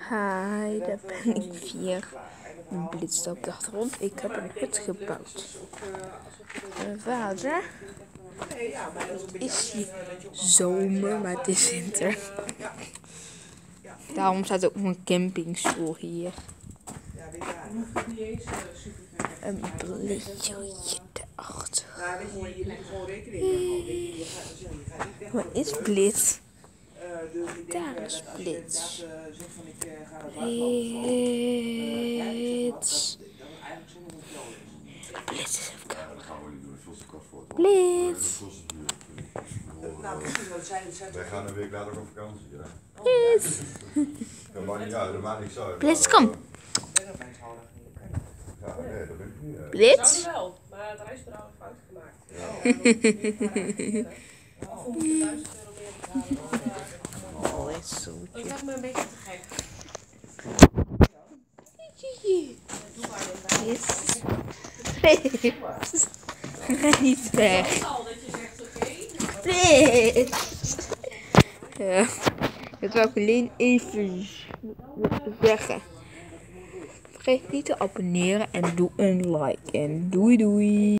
Hi, daar ben ik weer. Een blitst op de achtergrond. Ik heb een hut gebouwd. Mijn vader is hier zomer, maar het is winter. Daarom staat ook een campingstoel hier. Een blitje erachter. Waar is Blitz? Daar is Blitz. Blitz. Blitz is op camera. Blitz. Wij gaan een week later op vakantie, ja. Blitz. Dat maakt niet uit, dat maakt niks uit. Blitz, kom. Ja, nee, dat ben ik niet. Blitz. Zou wel, maar het reisbedrag heeft fout gemaakt. Of we moeten €1000 meer betalen. Oh, is zo. Dat lijkt me een beetje te gek. Doe maar Blitz. Blitz. Niet weg. al dat je zegt oké. Blitz. Ja, dat wil ik alleen even zeggen. Vergeet niet te abonneren en doe een like. En doei doei.